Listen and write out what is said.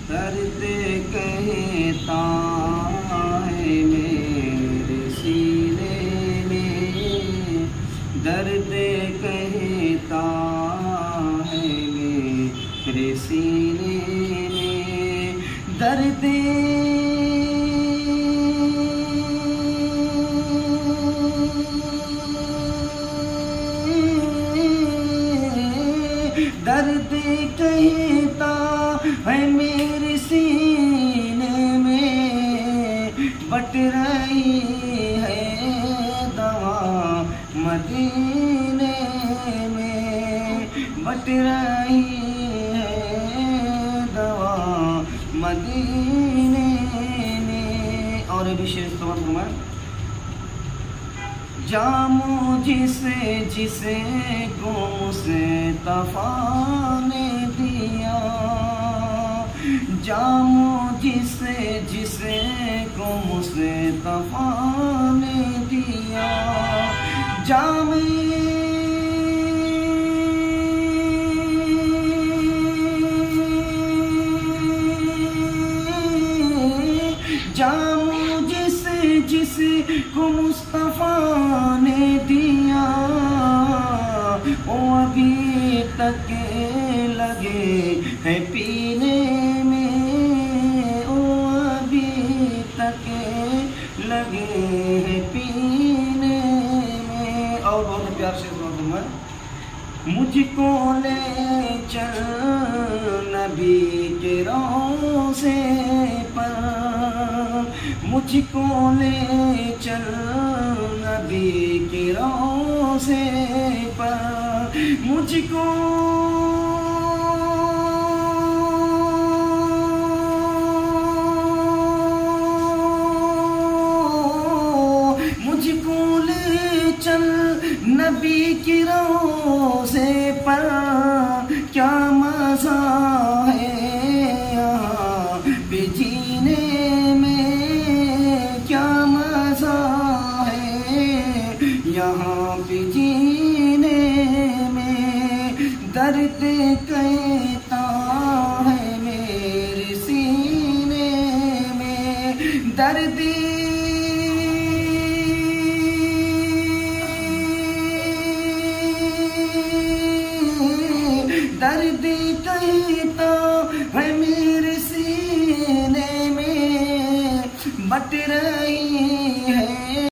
درد کہتا ہے میرے سینے میں، درد کہتا ہے میرے سینے میں، درد درد کہتا ہے میرے سینے میں، بٹ رہی ہے دوا مدینے میں، بٹ رہی ہے دوا مدینے میں۔ اور ابھی شعر سمجھ فرمائیں، جامو جسے کو مصطفیٰ نے دیا، جامو جسے کو مصطفیٰ نے دیا، جام جامو جسے کو مصطفیٰ نے دیا، وہ ابھی تک لگے ہے پینے میں، وہ ابھی تک لگے ہے پینے میں۔ اور بہت پیار سے سنا، مجھ کو لے چل نبی کے روضے پر، مجھ کو لے چل نبی کے روضے پر، مجھ کو لے چل نبی کی روضے پر، کیا مزہ ہے یہاں پہ جینے میں، کیا مزہ ہے یہاں پہ جینے میں، درد کہتا ہے میرے سینے میں، درد درد کہتا ہے میرے سینے میں، بٹ رہی